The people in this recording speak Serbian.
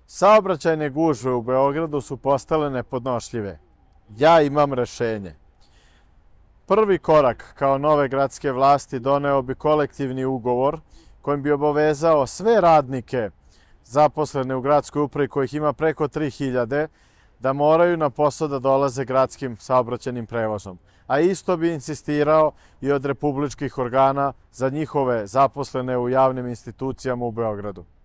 Saobraćajne gužve u Beogradu su postale nepodnošljive. Ja imam rešenje. Prvi korak kao nove gradske vlasti doneo bi kolektivni ugovor kojim bi obavezao sve radnike zaposlene u gradskoj upravi, kojih ima preko 3000, da moraju na posao da dolaze gradskim saobraćajnim prevozom. A isto bi insistirao i od republičkih organa za njihove zaposlene u javnim institucijama u Beogradu.